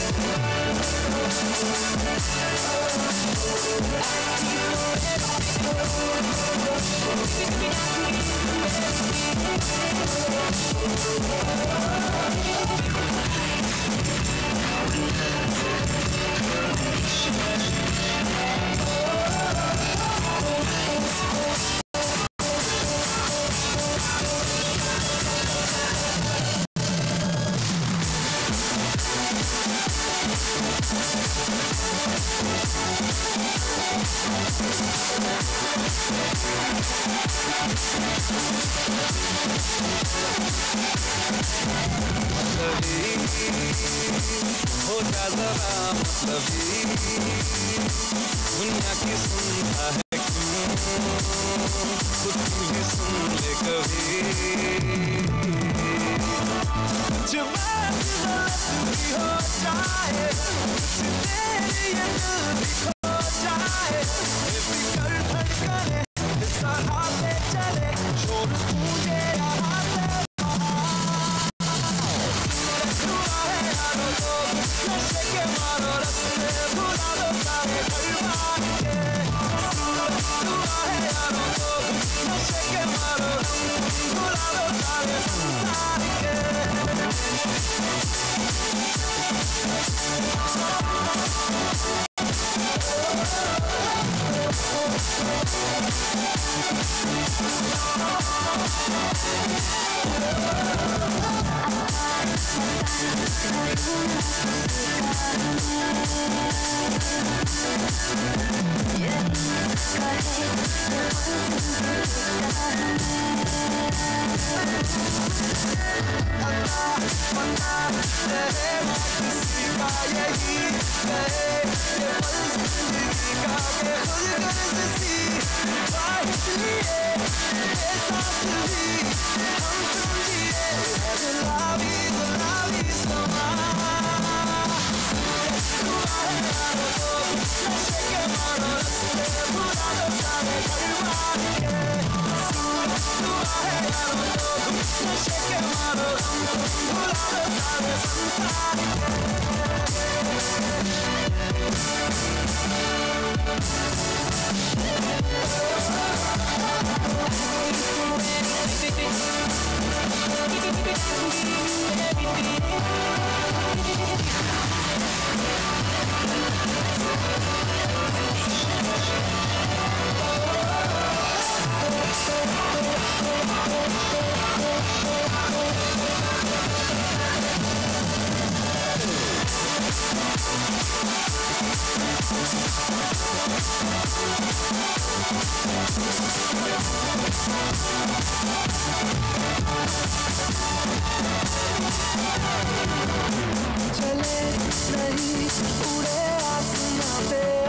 हो जा जरा मतलबी, दुनिया की सुनता है क्यों, खुद की भी सुन ले कभी। कुछ बात गलत भी हो जाए, कुछ तेरी ये दिल भी खो जाए, बेफिक्र धड़कने इस तरह से चले, शोर गूंजे यहाँ से नशे के मारो रस्ते भुला दो सारे बर्बाद के, दुआ है यारों को नशे के मारो भुला दो सारे संसार के। चले नहीं उड़े आसमां पे